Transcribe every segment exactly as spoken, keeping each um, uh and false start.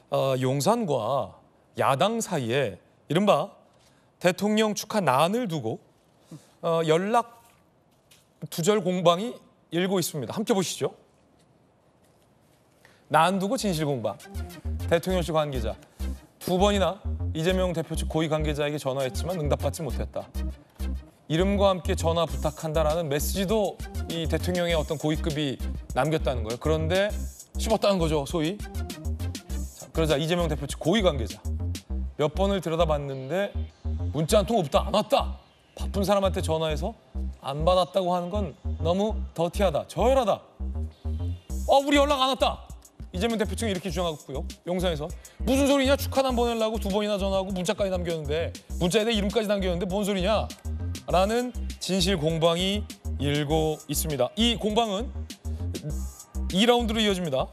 어, 용산과 야당 사이에 이른바 대통령 축하 난을 두고 어, 연락 두절 공방이 일고 있습니다. 함께 보시죠. 난 두고 진실 공방. 대통령실 관계자 두 번이나 이재명 대표 측 고위 관계자에게 전화했지만 응답받지 못했다. 이름과 함께 전화 부탁한다라는 메시지도 이 대통령의 어떤 고위급이 남겼다는 거예요. 그런데 씹었다는 거죠, 소위. 자, 그러자 이재명 대표 측 고위 관계자 몇 번을 들여다봤는데 문자 한 통 없다, 안 왔다. 바쁜 사람한테 전화해서 안 받았다고 하는 건 너무 더티하다, 저열하다. 어, 우리 연락 안 왔다. 이재명 대표 측은 이렇게 주장하고 있고요. 용산에서 무슨 소리냐, 축하단 보내려고 두 번이나 전화하고 문자까지 남겼는데 문자에 내 이름까지 남겼는데 뭔 소리냐 라는 진실 공방이 일고 있습니다. 이 공방은 이 라운드로 이어집니다.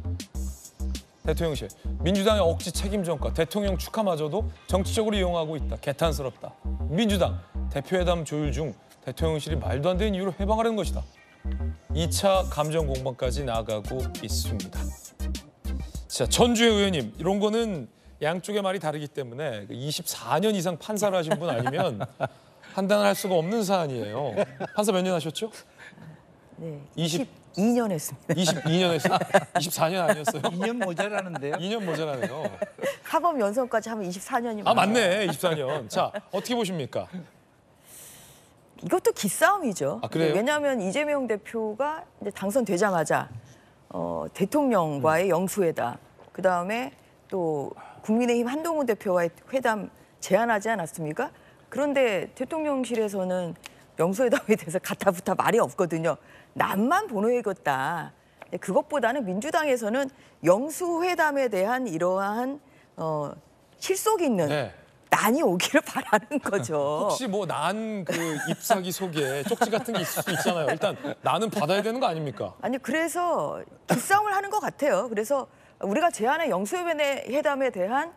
대통령실, 민주당의 억지 책임 전가, 대통령 축하마저도 정치적으로 이용하고 있다. 개탄스럽다. 민주당, 대표회담 조율 중 대통령실이 말도 안 되는 이유로 해방하려는 것이다. 이 차 감정 공방까지 나아가고 있습니다. 자, 전주혜 의원님, 이런 거는 양쪽의 말이 다르기 때문에 이십사 년 이상 판사를 하신 분 아니면 판단을 할 수가 없는 사안이에요. 판사 몇 년 하셨죠? 네, 이십이 년 했습니다. 이십이 년 했어요? 이십사 년 아니었어요? 이 년 모자라는데요? 이 년 모자라네요. 사법 연수까지 하면 이십사 년이면. 아, 맞네. 이십사 년. 자, 어떻게 보십니까? 이것도 기싸움이죠. 아, 그래요? 왜냐하면 이재명 대표가 이제 당선되자마자 어, 대통령과의 음. 영수회담, 그 다음에 또 국민의힘 한동훈 대표와의 회담 제안하지 않았습니까? 그런데 대통령실에서는 영수회담에 대해서 가타부타 말이 없거든요. 남만 보내겠다. 그것보다는 민주당에서는 영수회담에 대한 이러한 어, 실속 있는 네. 난이 오기를 바라는 거죠. 혹시 뭐 난 그 잎사귀 속에 쪽지 같은 게 있을 수 있잖아요. 일단 나는 받아야 되는 거 아닙니까? 아니, 그래서 기싸움을 하는 것 같아요. 그래서 우리가 제안한 영수회담에 대한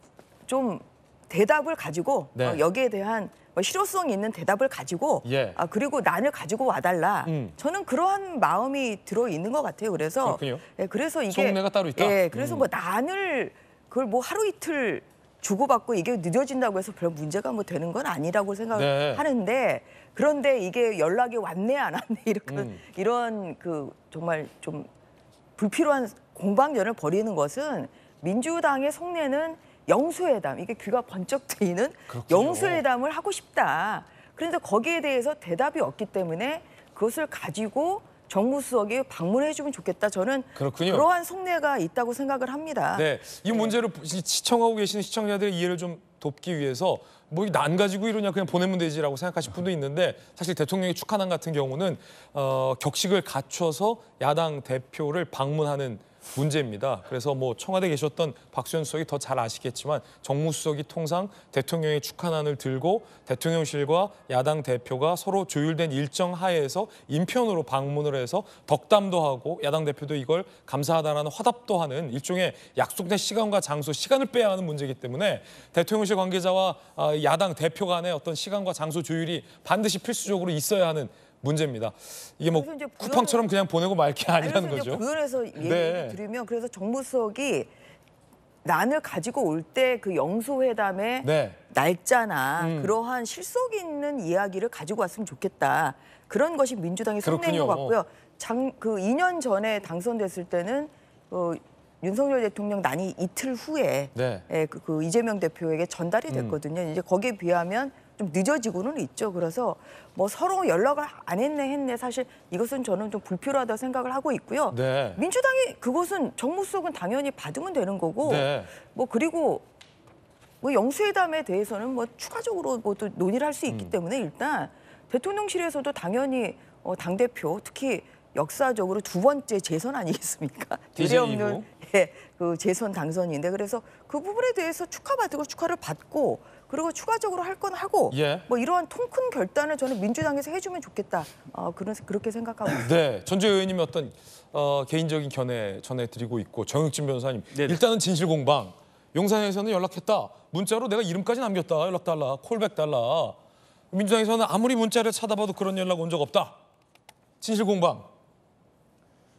좀 대답을 가지고 네. 어, 여기에 대한 뭐 실효성 있는 대답을 가지고 예. 아, 그리고 난을 가지고 와달라. 음. 저는 그러한 마음이 들어 있는 것 같아요. 그래서 그렇군요. 예, 그래서 이게 속내가 따로 있다. 예, 그래서 음. 뭐 난을 그걸 뭐 하루 이틀 주고받고 이게 늦어진다고 해서 별 문제가 뭐 되는 건 아니라고 생각하는데 네. 그런데 이게 연락이 왔네 안 왔네 이런 음. 이런 그 정말 좀 불필요한 공방전을 벌이는 것은 민주당의 속내는 영수회담, 이게 귀가 번쩍 트이는 그렇군요. 영수회담을 하고 싶다. 그런데 거기에 대해서 대답이 없기 때문에 그것을 가지고 정무수석이 방문해주면 좋겠다. 저는 그렇군요. 그러한 속내가 있다고 생각을 합니다. 네, 이 문제를 네. 시청하고 계시는 시청자들의 이해를 좀 돕기 위해서 뭐 난 가지고 이러냐 그냥 보내면 되지라고 생각하실 분도 있는데 사실 대통령의 축하난 같은 경우는 어, 격식을 갖춰서 야당 대표를 방문하는 문제입니다. 그래서 뭐 청와대에 계셨던 박수현 수석이 더 잘 아시겠지만 정무수석이 통상 대통령의 축하난을 들고 대통령실과 야당 대표가 서로 조율된 일정 하에서 인편으로 방문을 해서 덕담도 하고 야당 대표도 이걸 감사하다라는 화답도 하는 일종의 약속된 시간과 장소, 시간을 빼야 하는 문제이기 때문에 대통령실 관계자와 야당 대표 간의 어떤 시간과 장소 조율이 반드시 필수적으로 있어야 하는 문제입니다. 이게 뭐 쿠팡처럼 그냥 보내고 말 게 아니라는 거죠. 부연해서 얘기 네. 드리면 그래서 정무수석이 난을 가지고 올 때 그 영수회담의 네. 날짜나 음. 그러한 실속 있는 이야기를 가지고 왔으면 좋겠다. 그런 것이 민주당의 속내인 것 같고요. 장, 그 이 년 전에 당선됐을 때는 어, 윤석열 대통령 난이 이틀 후에 네. 예, 그, 그 이재명 대표에게 전달이 됐거든요. 음. 이제 거기에 비하면 좀 늦어지고는 있죠. 그래서 뭐 서로 연락을 안 했네 했네 사실 이것은 저는 좀 불필요하다고 생각을 하고 있고요. 네. 민주당이 그것은 정무수석은 당연히 받으면 되는 거고 네. 뭐 그리고 뭐 영수회담에 대해서는 뭐 추가적으로 뭐 또 논의를 할 수 있기 음. 때문에 일단 대통령실에서도 당연히 어, 당대표 특히 역사적으로 두 번째 재선 아니겠습니까? 미래 없는 예, 그 재선 당선인데 그래서 그 부분에 대해서 축하받고 축하를 받고 그리고 추가적으로 할 건 하고 예. 뭐 이러한 통 큰 결단을 저는 민주당에서 해주면 좋겠다. 어, 그런 그렇게 생각하고 있습니다. 네, 전주혜 의원님이 어떤 어, 개인적인 견해 전해드리고 있고 정혁진 변호사님 네네. 일단은 진실 공방. 용산에서는 연락했다. 문자로 내가 이름까지 남겼다. 연락 달라. 콜백 달라. 민주당에서는 아무리 문자를 찾아봐도 그런 연락 온 적 없다. 진실 공방.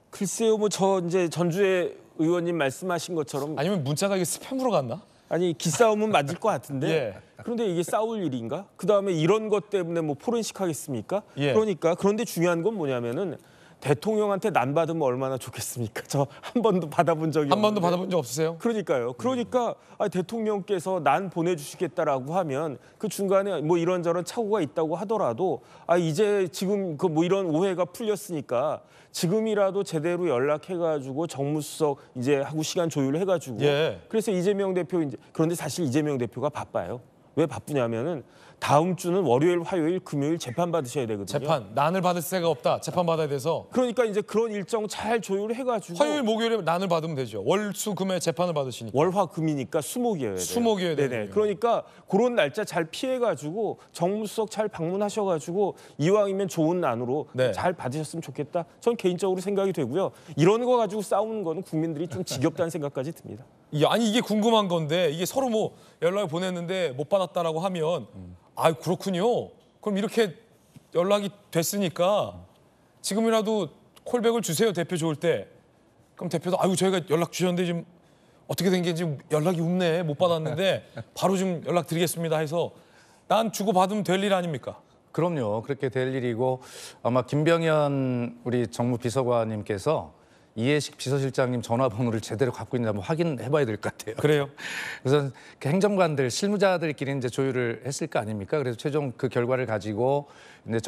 글쎄요, 뭐 저 이제 전주의 의원님 말씀하신 것처럼 아니면 문자가 이게 스팸으로 갔나? 아니 기싸움은 맞을 것 같은데 예. 그런데 이게 싸울 일인가? 그다음에 이런 것 때문에 뭐 포렌식 하겠습니까? 예. 그러니까 그런데 중요한 건 뭐냐면은 대통령한테 난 받으면 얼마나 좋겠습니까? 저 한 번도 받아본 적이 한 번도 없는데. 받아본 적 없으세요? 그러니까요. 그러니까 아, 대통령께서 난 보내주시겠다라고 하면 그 중간에 뭐 이런저런 착오가 있다고 하더라도 아 이제 지금 그 뭐 이런 오해가 풀렸으니까 지금이라도 제대로 연락해가지고 정무수석 이제 하고 시간 조율해가지고 예. 그래서 이재명 대표 이제 그런데 사실 이재명 대표가 바빠요. 왜 바쁘냐면은 다음 주는 월요일, 화요일, 금요일 재판 받으셔야 되거든요. 재판 난을 받을 새가 없다. 재판 받아야 돼서 그러니까 이제 그런 일정 잘 조율해가지고 화요일, 목요일에 난을 받으면 되죠. 월, 수, 금에 재판을 받으시니까. 월화금이니까 수목이어야 돼요. 수목이어야 네네. 되네요. 그러니까 그런 날짜 잘 피해가지고 정무수석 잘 방문하셔가지고 이왕이면 좋은 난으로 네. 잘 받으셨으면 좋겠다. 전 개인적으로 생각이 되고요. 이런 거 가지고 싸우는 거는 국민들이 좀 지겹다는 생각까지 듭니다. 이- 아니 이게 궁금한 건데 이게 서로 뭐 연락을 보냈는데 못 받았다라고 하면 아 그렇군요. 그럼 이렇게 연락이 됐으니까 지금이라도 콜백을 주세요. 대표 좋을 때. 그럼 대표도 아유 저희가 연락 주셨는데 지금 어떻게 된 게 지금 연락이 없네. 못 받았는데 바로 좀 연락 드리겠습니다 해서 난 주고 받으면 될 일 아닙니까? 그럼요. 그렇게 될 일이고 아마 김병현 우리 정무비서관님께서 이해식 비서실장님 전화번호를 제대로 갖고 있는지 한번 확인해봐야 될 것 같아요. 그래요? 그래서 그 행정관들, 실무자들끼리 이제 조율을 했을 거 아닙니까? 그래서 최종 그 결과를 가지고 이제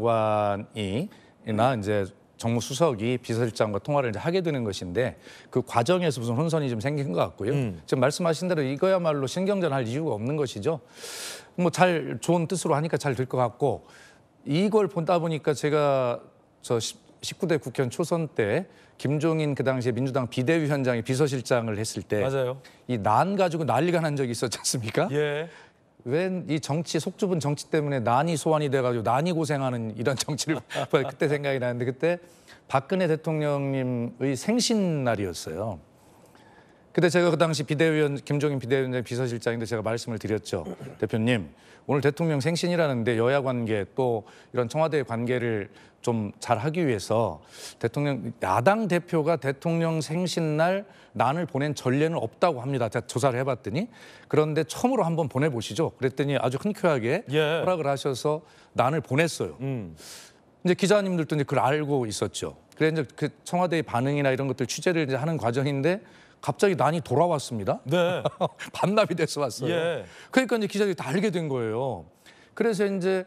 정무비서관이나 이제 정무수석이 비서실장과 통화를 이제 하게 되는 것인데 그 과정에서 무슨 혼선이 좀 생긴 것 같고요. 음. 지금 말씀하신 대로 이거야말로 신경전할 이유가 없는 것이죠. 뭐 잘 좋은 뜻으로 하니까 잘 될 것 같고 이걸 보다 보니까 제가 저 십구 대 국회의원 초선 때 김종인 그 당시에 민주당 비대위원장이 비서실장을 했을 때 맞아요. 이 난 가지고 난리가 난 적이 있었지 않습니까? 예. 웬 이 정치 속 좁은 정치 때문에 난이 소환이 돼가지고 난이 고생하는 이런 정치를 그때 생각이 나는데 그때 박근혜 대통령님의 생신날이었어요. 그때 제가 그 당시 비대위원 김종인 비대위원장 비서실장인데 제가 말씀을 드렸죠. 대표님 오늘 대통령 생신이라는데 여야 관계 또 이런 청와대 관계를 좀 잘하기 위해서 대통령 야당 대표가 대통령 생신날 난을 보낸 전례는 없다고 합니다. 제가 조사를 해봤더니 그런데 처음으로 한번 보내보시죠. 그랬더니 아주 흔쾌하게 예. 허락을 하셔서 난을 보냈어요. 음. 이제 기자님들도 이제 그걸 알고 있었죠. 그래 이제 그 청와대의 반응이나 이런 것들 취재를 이제 하는 과정인데 갑자기 난이 돌아왔습니다. 네. 반납이 돼서 왔어요. 예. 그러니까 이제 기자들이 다 알게 된 거예요. 그래서 이제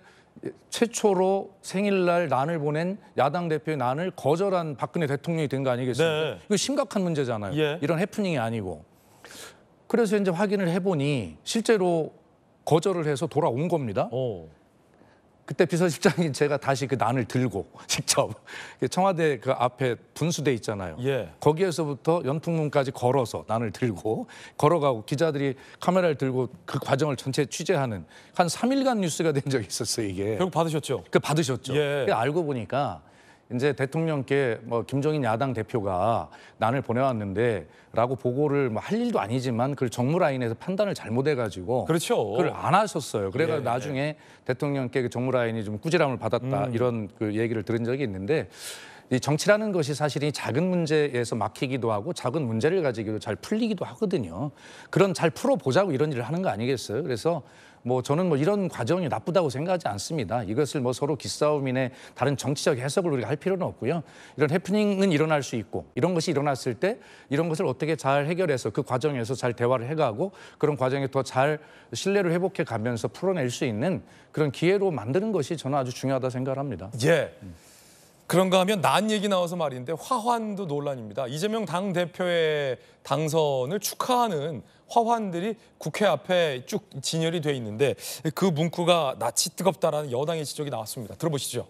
최초로 생일날 난을 보낸 야당 대표의 난을 거절한 박근혜 대통령이 된 거 아니겠습니까? 네. 이거 심각한 문제잖아요. 예. 이런 해프닝이 아니고. 그래서 이제 확인을 해보니 실제로 거절을 해서 돌아온 겁니다. 오. 그때 비서실장이 제가 다시 그 난을 들고 직접 청와대 그 앞에 분수대 있잖아요. 예. 거기에서부터 연풍문까지 걸어서 난을 들고 걸어가고 기자들이 카메라를 들고 그 과정을 전체 취재하는 한 삼 일간 뉴스가 된 적이 있었어요, 이게. 결국 받으셨죠? 그 받으셨죠. 예. 그래 알고 보니까 이제 대통령께 뭐 김종인 야당 대표가 난을 보내왔는데라고 보고를 뭐 할 일도 아니지만 그걸 정무라인에서 판단을 잘못해가지고 그렇죠. 그걸 안 하셨어요. 그래가 예, 나중에 대통령께 그 정무라인이 좀 꾸지람을 받았다 음. 이런 그 얘기를 들은 적이 있는데 이 정치라는 것이 사실 이 작은 문제에서 막히기도 하고 작은 문제를 가지고도 잘 풀리기도 하거든요. 그런 잘 풀어보자고 이런 일을 하는 거 아니겠어요? 그래서 뭐 저는 뭐 이런 과정이 나쁘다고 생각하지 않습니다. 이것을 뭐 서로 기싸움이네 다른 정치적 해석을 우리가 할 필요는 없고요. 이런 해프닝은 일어날 수 있고 이런 것이 일어났을 때 이런 것을 어떻게 잘 해결해서 그 과정에서 잘 대화를 해가고 그런 과정에 더 잘 신뢰를 회복해 가면서 풀어낼 수 있는 그런 기회로 만드는 것이 저는 아주 중요하다 생각합니다. 예. 그런가 하면 난 얘기 나와서 말인데 화환도 논란입니다. 이재명 당대표의 당선을 축하하는 화환들이 국회 앞에 쭉 진열이 돼 있는데 그 문구가 낯이 뜨겁다라는 여당의 지적이 나왔습니다. 들어보시죠.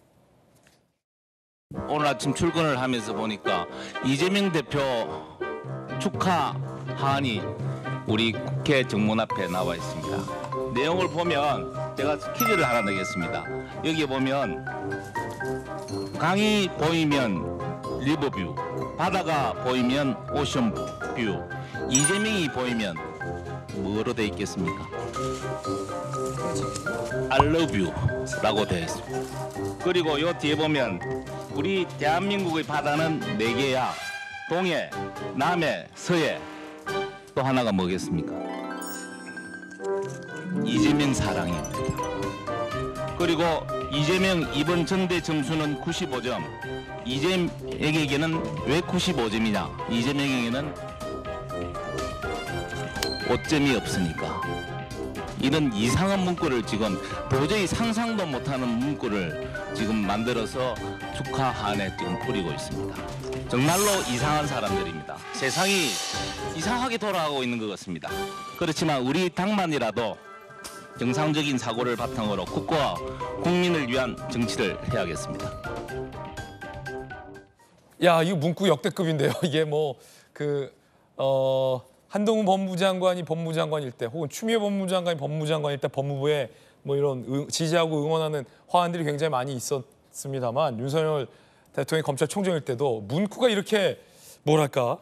오늘 아침 출근을 하면서 보니까 이재명 대표 축하 하안이 우리 국회 정문 앞에 나와 있습니다. 내용을 보면 제가 퀴즈를 하나 내겠습니다. 여기 보면 강이 보이면 리버뷰, 바다가 보이면 오션뷰, 이재명이 보이면 뭐로 되어 있겠습니까? I love you라고 되어 있습니다. 그리고 요 뒤에 보면 우리 대한민국의 바다는 네 개야. 동해, 남해, 서해. 또 하나가 뭐겠습니까? 이재명 사랑입니다. 그리고 이재명 이번 전대 점수는 구십오 점. 이재명에게는 왜 구십오 점이냐? 이재명에게는 오 점이 없으니까. 이런 이상한 문구를 지금 도저히 상상도 못하는 문구를 지금 만들어서 축하한에 지금 뿌리고 있습니다. 정말로 이상한 사람들입니다. 세상이 이상하게 돌아가고 있는 것 같습니다. 그렇지만 우리 당만이라도 정상적인 사고를 바탕으로 국가와 국민을 위한 정치를 해야겠습니다. 야, 이거 문구 역대급인데요. 이게 뭐 그 어. 한동훈 법무부 장관이 법무부 장관일 때 혹은 추미애 법무부 장관이 법무부 장관일 때 법무부에 뭐 이런 응, 지지하고 응원하는 화환들이 굉장히 많이 있었습니다만 윤석열 대통령이 검찰총장일 때도 문구가 이렇게 뭐랄까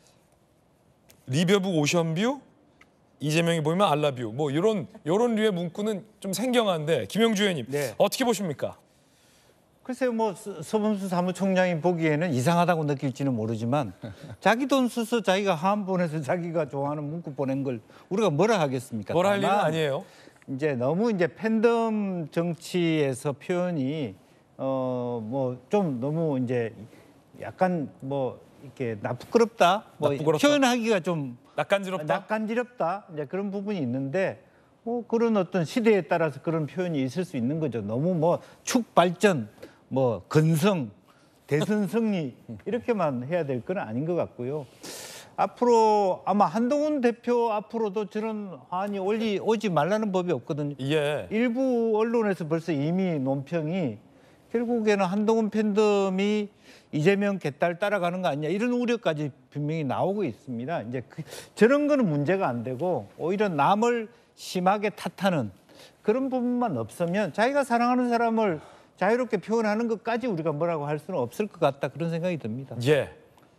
리벼브 오션뷰 이재명이 보이면 알라뷰 뭐 이런 이런 류의 문구는 좀 생경한데 김영주 의원님 네. 어떻게 보십니까? 글쎄요, 뭐 서- 서범수 사무총장이 보기에는 이상하다고 느낄지는 모르지만 자기 돈 써서 자기가 하안 보내서 자기가 좋아하는 문구 보낸 걸 우리가 뭐라 하겠습니까? 뭐라 할 일은 다만 아니에요. 이제 너무 이제 팬덤 정치에서 표현이 어 뭐 좀 너무 이제 약간 뭐 이렇게 나쁘끄럽다, 뭐 나쁘끄럽다. 표현하기가 좀 낯간지럽다. 낯간지럽다 이제 그런 부분이 있는데 뭐 그런 어떤 시대에 따라서 그런 표현이 있을 수 있는 거죠. 너무 뭐 축발전, 뭐 건성, 대선 승리 이렇게만 해야 될 건 아닌 것 같고요. 앞으로 아마 한동훈 대표 앞으로도 저런 화환이 올리, 오지 말라는 법이 없거든요. 예. 일부 언론에서 벌써 이미 논평이 결국에는 한동훈 팬덤이 이재명 개딸 따라가는 거 아니냐 이런 우려까지 분명히 나오고 있습니다. 이제 그, 저런 거는 문제가 안 되고 오히려 남을 심하게 탓하는 그런 부분만 없으면 자기가 사랑하는 사람을 자유롭게 표현하는 것까지 우리가 뭐라고 할 수는 없을 것 같다 그런 생각이 듭니다. 예.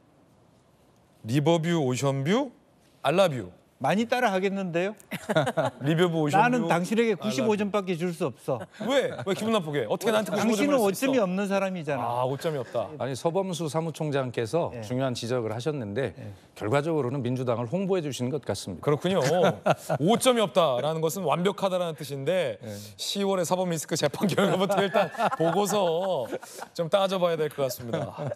리버뷰 오션뷰 알라뷰 많이 따라 하겠는데요. 리버뷰 오션뷰 나는 당신에게 구십오 점밖에 줄 수 없어. 왜? 왜 기분 나쁘게? 어떻게 나한테 구십오 점을 당신은 줄 오 수 점이 있어? 없는 사람이잖아. 아, 오 점이 없다. 아니 서범수 사무총장께서 예. 중요한 지적을 하셨는데 결과적으로는 민주당을 홍보해 주시는 것 같습니다. 그렇군요. 오 점이 없다라는 것은 완벽하다라는 뜻인데 시월에 사법 리스크 재판 결과부터 일단 보고서 좀 따져봐야 될 것 같습니다.